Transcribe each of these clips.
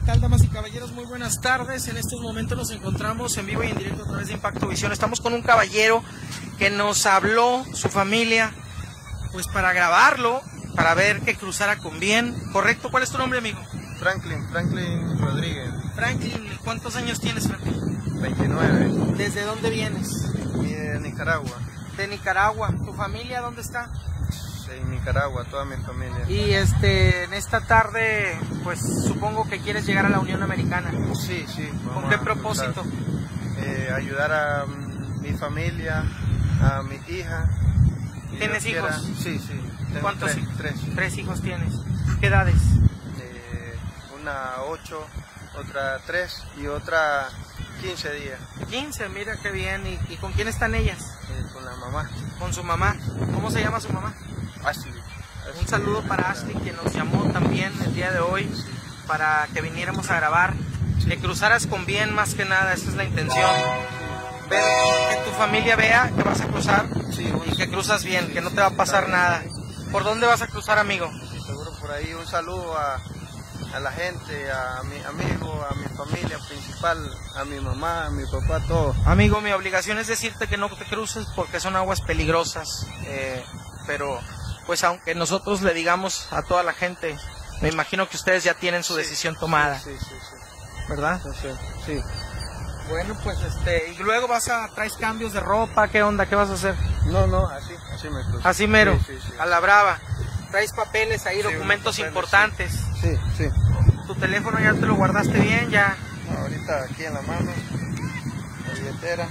tal, damas y caballeros? Muy buenas tardes. En estos momentos nos encontramos en vivo y en directo a través de Impacto Visión. Estamos con un caballero que nos habló, su familia, pues para grabarlo, para ver que cruzara con bien. ¿Correcto? ¿Cuál es tu nombre, amigo? Franklin Rodríguez. Franklin, ¿cuántos años tienes, Franklin? 29. ¿Desde dónde vienes? Y de Nicaragua. De Nicaragua. ¿Tu familia dónde está? En Nicaragua, toda mi familia. Y en esta tarde, pues supongo que quieres llegar a la Unión Americana. Sí. ¿Con qué propósito? Ayudar a mi familia, a mi hija. ¿Tienes hijos? Sí. Tengo ¿Cuántos hijos? Tres. Tres hijos tienes. ¿Qué edades? Una 8, otra 3 y otra 15 días. 15, mira qué bien. ¿Y con quién están ellas? Con la mamá. Con su mamá. ¿Cómo se llama su mamá? Ashley. Un saludo para Ashley, que nos llamó también el día de hoy para que viniéramos a grabar. Que cruzaras con bien, más que nada, esa es la intención. Ver que tu familia vea que vas a cruzar y que cruzas bien, que no te va a pasar nada. ¿Por dónde vas a cruzar, amigo? Seguro por ahí. Un saludo a la gente, a mi amigo, a mi familia principal, a mi mamá, a mi papá, a todos. Amigo, mi obligación es decirte que no te cruces porque son aguas peligrosas, pero pues aunque nosotros le digamos a toda la gente, me imagino que ustedes ya tienen su decisión tomada. Sí. ¿Verdad? Sí. Bueno, pues y luego traes cambios de ropa, ¿qué onda? ¿Qué vas a hacer? No, así me cruzo. Así mero, Sí. a la brava. Traes papeles ahí, documentos papeles, importantes. Sí. ¿Tu teléfono ya te lo guardaste bien? Ya. Ahorita aquí en la mano, la billetera.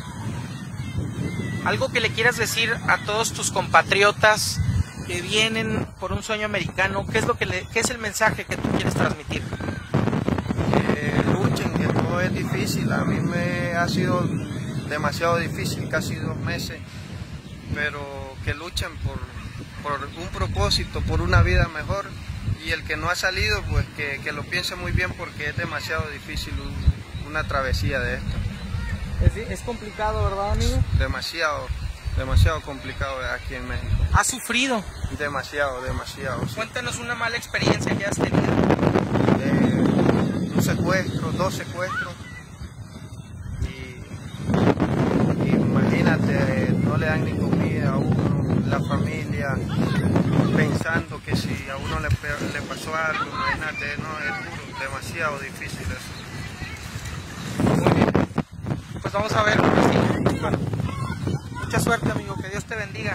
Algo que le quieras decir a todos tus compatriotas que vienen por un sueño americano, ¿qué es el mensaje que tú quieres transmitir? Luchen, que todo es difícil. A mí me ha sido demasiado difícil, casi 2 meses, pero que luchen por un propósito, por una vida mejor, y el que no ha salido, pues que lo piense muy bien porque es demasiado difícil una travesía de esto. Es complicado, ¿verdad, amigo? Demasiado complicado aquí en México. ¿Has sufrido? Demasiado. Sí. Cuéntanos una mala experiencia que has tenido. Un secuestro, 2 secuestros, y imagínate, no le dan ni comida a uno, la familia, pensando que si a uno le pasó algo, imagínate, no, es duro, demasiado difícil eso. Muy bien. Pues vamos a ver. Bueno, mucha suerte, amigo, que Dios te bendiga.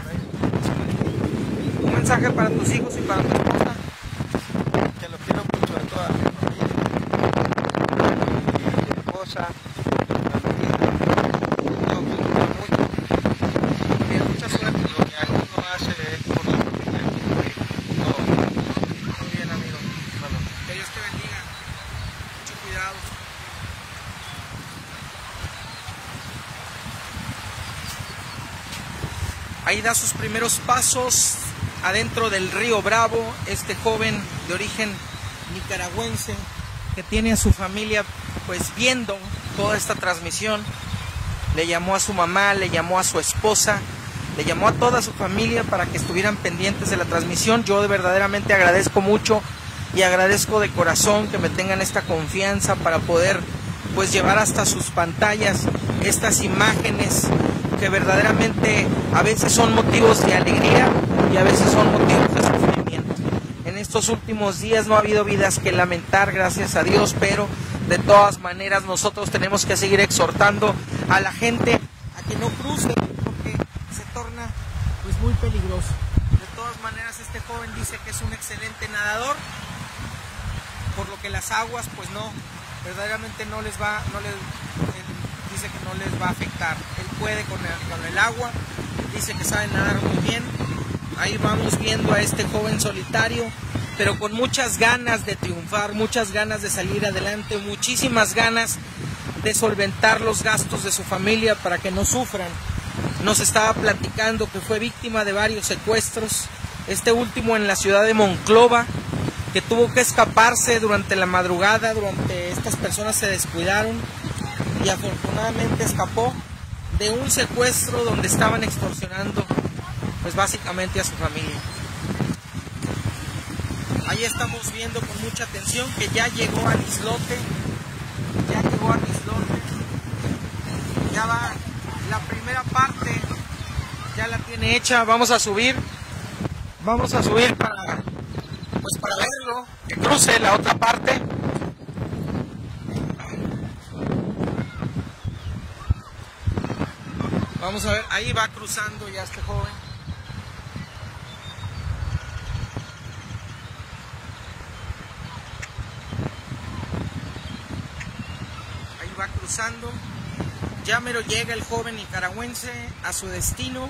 Un mensaje para tus hijos y para tu esposa. Que los quiero mucho a toda mi familia, y mi esposa, a mi hija, yo los quiero mucho. Bien, mucha suerte. Lo que uno hace es por la familia, todo. Muy bien, amigo. Bueno. Que Dios te bendiga. Mucho cuidado. Ahí da sus primeros pasos adentro del río Bravo, este joven de origen nicaragüense que tiene a su familia pues viendo toda esta transmisión. Le llamó a su mamá, le llamó a su esposa, le llamó a toda su familia para que estuvieran pendientes de la transmisión. Yo verdaderamente agradezco mucho y agradezco de corazón que me tengan esta confianza para poder pues llevar hasta sus pantallas estas imágenes que verdaderamente a veces son motivos de alegría y a veces son motivos de sufrimiento. En estos últimos días no ha habido vidas que lamentar, gracias a Dios, pero de todas maneras nosotros tenemos que seguir exhortando a la gente a que no cruce porque se torna pues muy peligroso. De todas maneras, este joven dice que es un excelente nadador, por lo que las aguas pues verdaderamente dice que no les va a afectar. Él puede con el agua, dice que sabe nadar muy bien. Ahí vamos viendo a este joven solitario, pero con muchas ganas de triunfar, muchas ganas de salir adelante, muchísimas ganas de solventar los gastos de su familia para que no sufran. Nos estaba platicando que fue víctima de varios secuestros, este último en la ciudad de Monclova, que tuvo que escaparse durante la madrugada, estas personas se descuidaron y afortunadamente escapó de un secuestro donde estaban extorsionando pues básicamente a su familia. Ahí estamos viendo con mucha atención que ya llegó al islote. Ya llegó al islote. Ya va la primera parte. Ya la tiene hecha. Vamos a subir. Vamos a subir para verlo. Que cruce la otra parte. Vamos a ver. Ahí va cruzando ya este joven. Va cruzando, ya mero llega el joven nicaragüense a su destino.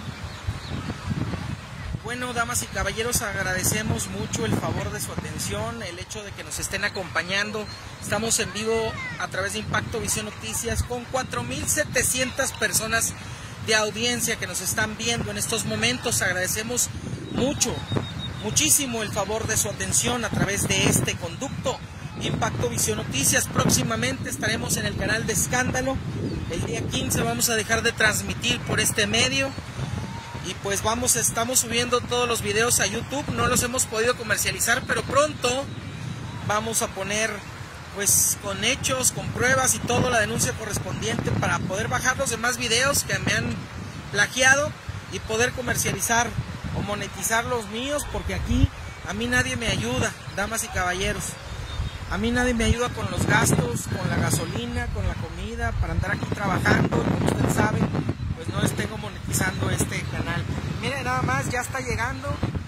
Bueno, damas y caballeros, agradecemos mucho el favor de su atención, el hecho de que nos estén acompañando. Estamos en vivo a través de Impacto Visión Noticias con 4,700 personas de audiencia que nos están viendo en estos momentos. Agradecemos muchísimo el favor de su atención a través de este conducto Impacto Visión Noticias. Próximamente estaremos en el canal de Escándalo. El día 15 vamos a dejar de transmitir por este medio. Y pues estamos subiendo todos los videos a YouTube. No los hemos podido comercializar, pero pronto vamos a poner pues con hechos, con pruebas y todo, la denuncia correspondiente para poder bajar los demás videos que me han plagiado y poder comercializar o monetizar los míos, porque aquí a mí nadie me ayuda, damas y caballeros. A mí nadie me ayuda con los gastos, con la gasolina, con la comida, para andar aquí trabajando. Como usted sabe, pues no les tengo monetizando este canal. Miren, nada más, ya está llegando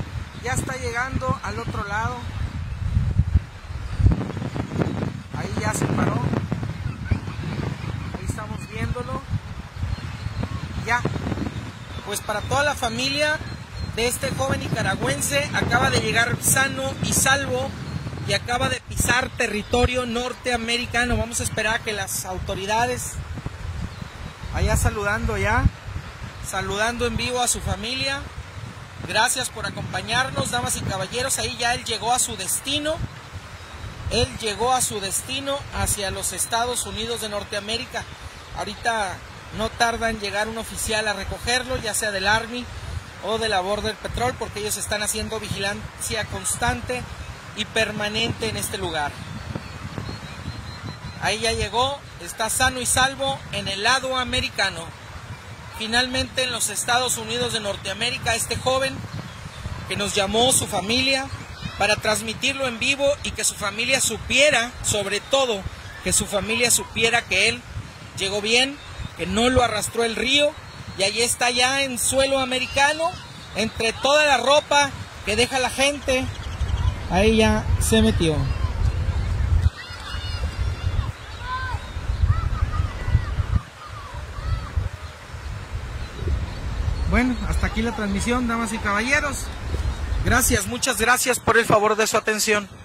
al otro lado. Ahí ya se paró. Ahí estamos viéndolo. Ya. Pues para toda la familia de este joven nicaragüense, acaba de llegar sano y salvo y acaba de pisar territorio norteamericano. Vamos a esperar a que las autoridades, allá saludando en vivo a su familia. Gracias por acompañarnos, damas y caballeros. Ahí ya él llegó a su destino. Él llegó a su destino hacia los Estados Unidos de Norteamérica. Ahorita no tarda en llegar un oficial a recogerlo, ya sea del Army o de la Border Patrol, porque ellos están haciendo vigilancia constante y permanente en este lugar. Ahí ya llegó, está sano y salvo en el lado americano. Finalmente en los Estados Unidos de Norteamérica, este joven que nos llamó su familia para transmitirlo en vivo y que su familia supiera, sobre todo, que su familia supiera que él llegó bien, que no lo arrastró el río, y ahí está ya en suelo americano, entre toda la ropa que deja la gente. Ahí ya se metió. Bueno, hasta aquí la transmisión, damas y caballeros. Gracias, muchas gracias por el favor de su atención.